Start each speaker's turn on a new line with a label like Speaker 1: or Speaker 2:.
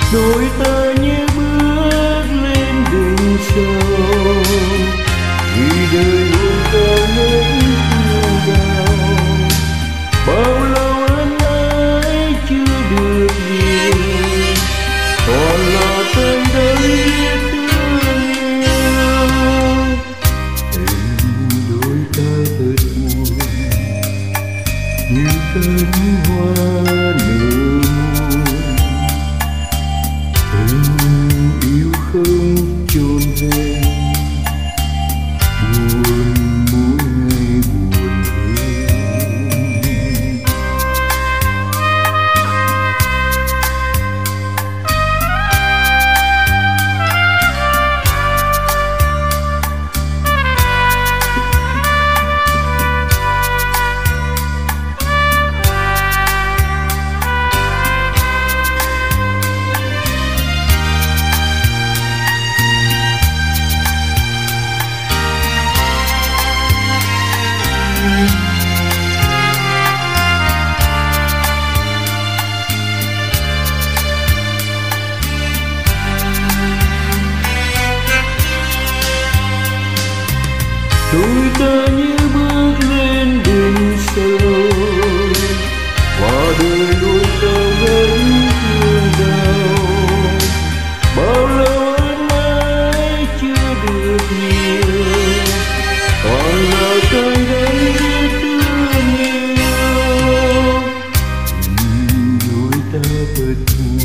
Speaker 1: đôi ta như bước lên đỉnh sâu, vì đời luôn có những thương đau. Bao lâu ân ái chưa được nhiều, còn là tay đây biết thương yêu. Tình đôi ta thật buồn như cánh hoa nở môi, tình yêu không chôn vẹn, buồn mỗi ngày buồn hơn. Đôi ta như bước lên đỉnh sâu, và đời luôn có gánh thương đau. Bao lâu ân ái chưa được nhiều, còn là tay đây biết thương yêu. Đôi ta thật buồn